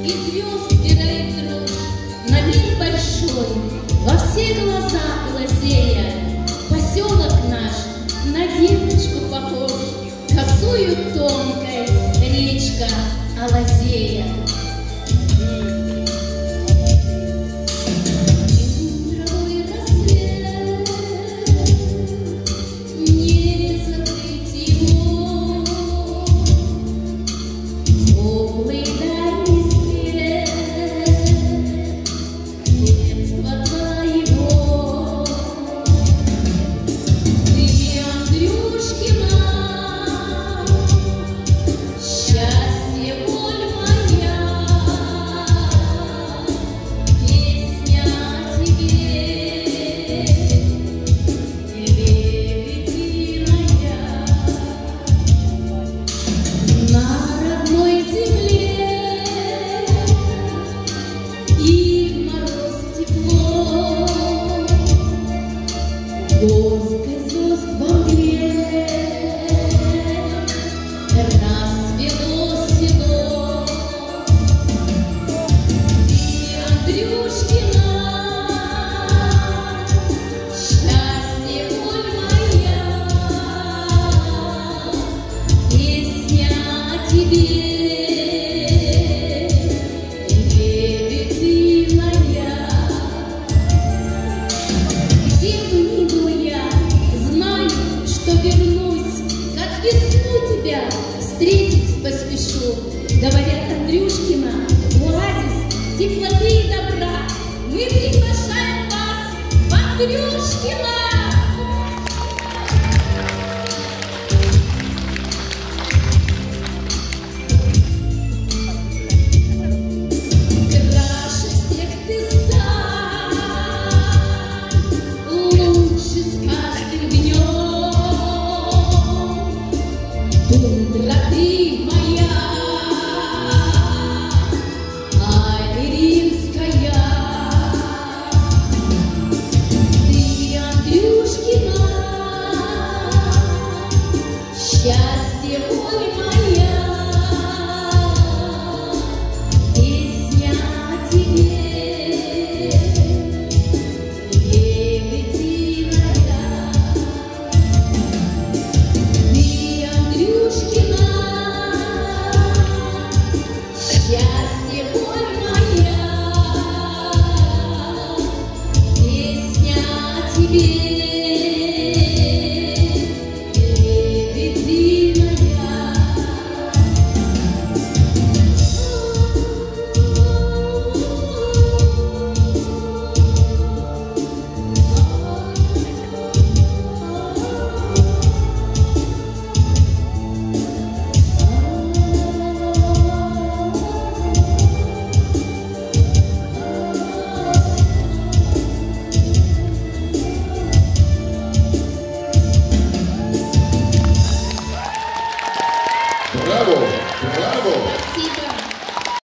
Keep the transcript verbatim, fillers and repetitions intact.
и звезд вбирает дрожь, на мир большой, во все глаза глазея. Поселок наш на девочку похож, косою тонкой речка Алазея. Горской звезд во мгле рассвело село, и Андрюшкина счастье, боль моя, песня о тебе. Встретить поспешу, говорят, Андрюшкина, оазис теплоты и добра. Мы приглашаем вас в Андрюшкино!